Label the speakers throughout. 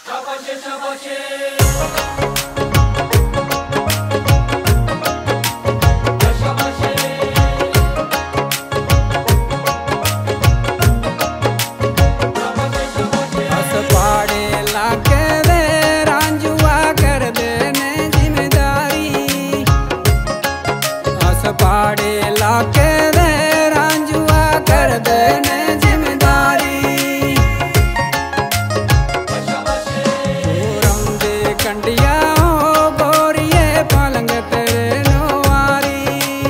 Speaker 1: पहाड़ी इलाके दे रांझुआ कर देने जिम्मेदारी रौंदे कंडिया गोरिये पलंग तेरे नवारी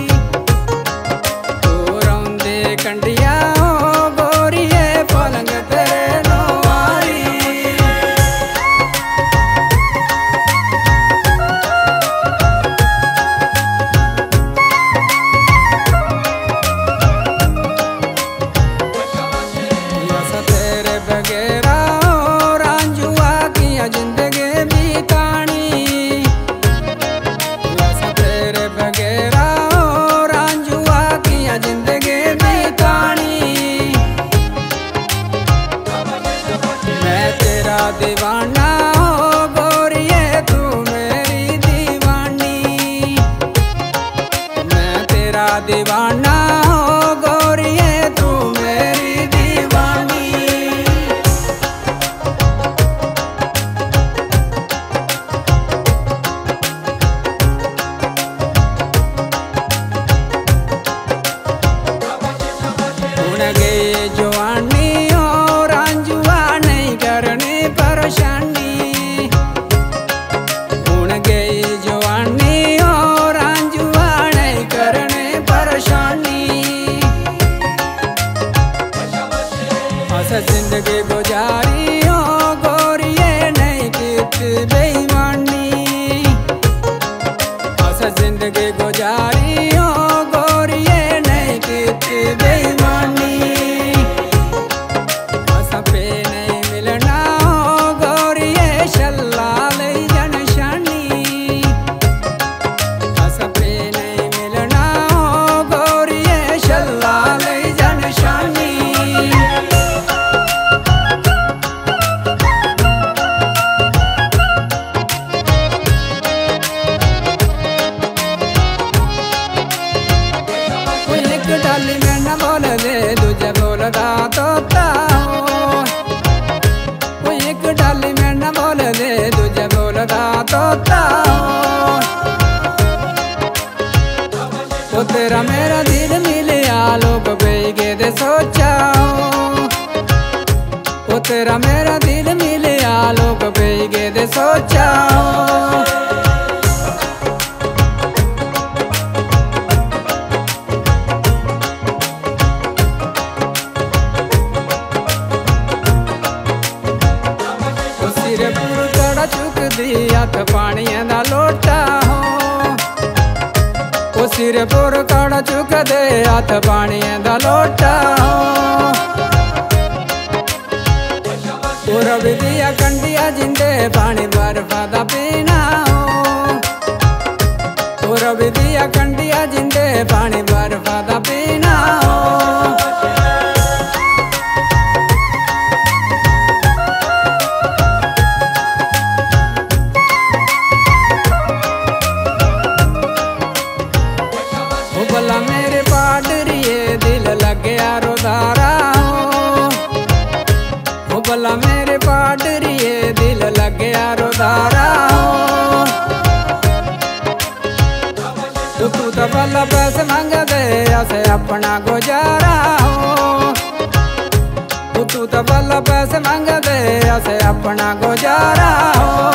Speaker 1: रौंदे कंडिया गोरिये पलंग तेरे नवारी बगैरा रांझुआ किया जिंदगी बितानी तेरे बगैरा रांझुआ किया जिंदगी बितानी मैं तेरा दीवाना हो गोरिये तू मेरी दीवानी मैं तेरा दीवाना हो गोरिये तू मेरी दीवानी गई जवानी हो रांझुआ नहीं करनी परेशानी उन गई जवानी हो रांझुआ नहीं करनी परेशानी जिंदगी गुजारी हो गोरिये नहीं की बेईमानी जिंदगी गुजारी हो गोरिये नहीं की बेईमानी डाली में न बोल दे दूजा बोलदा तोता हो एक डाली में न बोल दे दूजा बोलदा तोता हो तेरा मेरा दिल मिलिया लोग बेगे दे सोचा हो तेरा मेरा दिल मिलिया लोग बेगे दे सोचा चुक दी हथ पानिया दा लोटा हो सिर पुर कड़ चुक दे हथ पानिया दा लोटा हो रवि दिया कंडिया जिंदे पानी बर्फा दा पीना हो रवि दिया कंडिया जिंदे पानी बर्फा दा पीना भला मेरे पाडरिए दिल लगे रोदारा हो भला मेरे पाडरिए दिल लगे रोदारा तू तो भला पैसे मांग दे ऐसे अपना गुजारा हो तू तो भला पैसे मांग दे ऐसे अपना गुजारा हो